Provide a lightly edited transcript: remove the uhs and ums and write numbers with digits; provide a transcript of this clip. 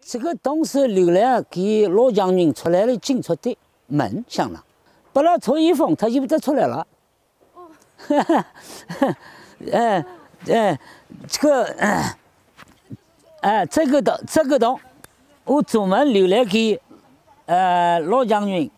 这个洞是留来给老将军出来的进出的门相当，把它吹一风，他就不得出来了。哦，这个洞，我专门留来给老将军